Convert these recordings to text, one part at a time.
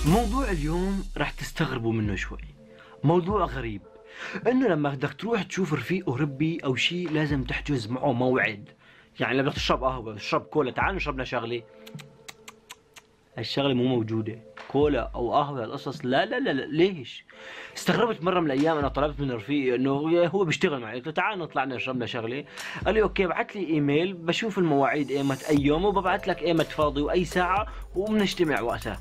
موضوع اليوم راح تستغربوا منه شوي. موضوع غريب، انه لما بدك تروح تشوف رفيق اوروبي او شيء لازم تحجز معه موعد. يعني لما بدك تشرب قهوه تشرب كولا، تعال نشرب لنا شغله. هالشغله مو موجوده، كولا او قهوه القصص لا لا لا لا. ليش؟ استغربت مره من الايام انا طلبت من رفيقي انه هو بيشتغل معي، قلت له تعال نطلع نشرب لنا شغله. قال لي اوكي، بعت لي ايميل بشوف المواعيد ايمت اي يوم وببعت لك ايمت فاضي واي ساعه وبنجتمع وقتها.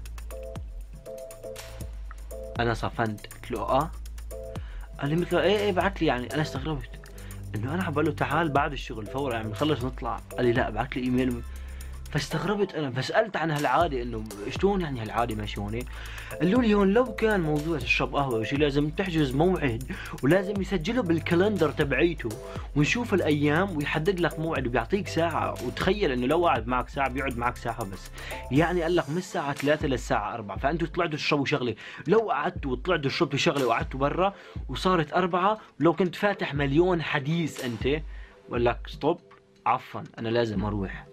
انا صفنت، قلت له قال لي مثل ايه بعت لي. يعني انا استغربت انه انا بقول له تعال بعد الشغل فورا يعني بنخلص نطلع. قال لي لا بعت لي ايميل. فاستغربت انا، فسالت عن هالعاده انه شلون يعني هالعاده ماشي هون. قالوا لي هون لو كان موضوع تشرب قهوه او شيء لازم تحجز موعد ولازم يسجله بالكالندر تبعيته ونشوف الايام ويحدد لك موعد وبيعطيك ساعه. وتخيل انه لو قعد معك ساعه بيقعد معك ساعه بس، يعني قال لك من الساعه 3 للساعه 4، فانتوا طلعتوا تشربوا شغله. لو قعدتوا وطلعتوا شربتوا شغله وقعدتوا برا وصارت 4، ولو كنت فاتح مليون حديث انت بقول لك ستوب عفوا انا لازم اروح.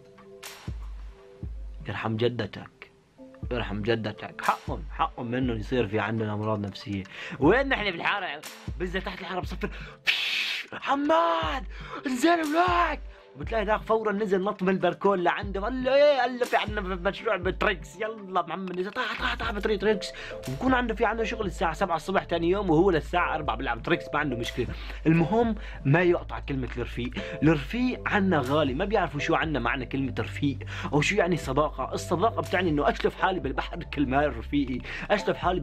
يرحم جدتك، يرحم جدتك. حقهم منهم يصير في عندنا امراض نفسيه. وين نحن بالحاره بنزل تحت الحاره بصفر حماد انزل ولك، بتلاقي ذاك فورا نزل نط من البركون لعنده. قال له ايه؟ قال له في عندنا مشروع بتريكس، يلا محمد نزل طاح بتريكس. وبكون عنده في عنده شغل الساعه 7 الصبح ثاني يوم وهو للساعه 4 بيلعب تريكس، ما عنده مشكله. المهم ما يقطع كلمه الرفيق. الرفيق عنا غالي، ما بيعرفوا شو عنا معنى كلمه رفيق او شو يعني صداقه. الصداقه بتعني انه اشلف حالي بالبحر كل ما رفيقي، اشلف حالي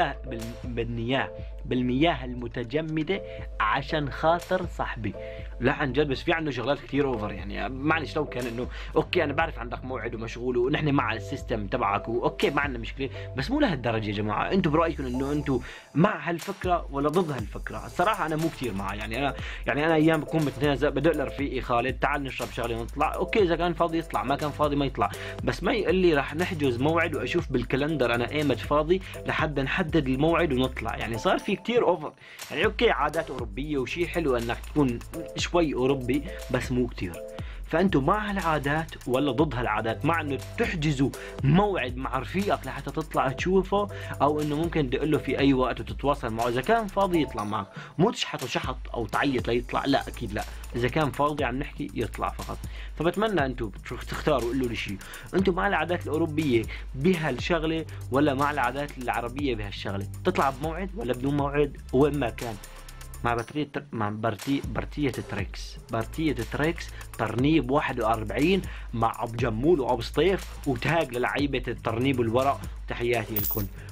بالمياه المتجمده عشان خاطر صاحبي. لا عن جد، بس في عنده شغلات كثير اوفر. يعني معلش لو كان انه اوكي انا بعرف عندك موعد ومشغول ونحن مع السيستم تبعك واوكي ما عندنا مشكله، بس مو لهالدرجه يا جماعه. انتم برايكم انه انتم مع هالفكره ولا ضد هالفكره؟ الصراحه انا مو كثير معها. يعني انا ايام بكون متنازل بدق لرفيقي خالد تعال نشرب شغله ونطلع، اوكي اذا كان فاضي يطلع، ما كان فاضي ما يطلع. بس ما يقول لي راح نحجز موعد واشوف بالكالندر انا ايمت فاضي لحد نحدد الموعد ونطلع. يعني صار في كثير اوفر. يعني اوكي عادات اوروبيه وشيء حلو انك تكون شوي اوروبي بس مو كثير. فانتم مع هالعادات ولا ضد هالعادات؟ مع انه تحجزوا موعد مع رفيقك لحتى تطلع تشوفه، او انه ممكن تقول له في اي وقت وتتواصل معه اذا كان فاضي يطلع معك، مو تشحطه شحط او تعيط ليطلع، لا اكيد لا. اذا كان فاضي عم نحكي يطلع فقط. فبتمنى انتم تختاروا قولوا لي شيء، انتم مع العادات الاوروبيه بهالشغله ولا مع العادات العربيه بهالشغله؟ تطلع بموعد ولا بدون موعد وين ما كان؟ مع برتية تريكس ترنيب 41 مع ابو جمول وابو سطيف وتاج للعيبه الترنيب والورق. تحياتي لكم.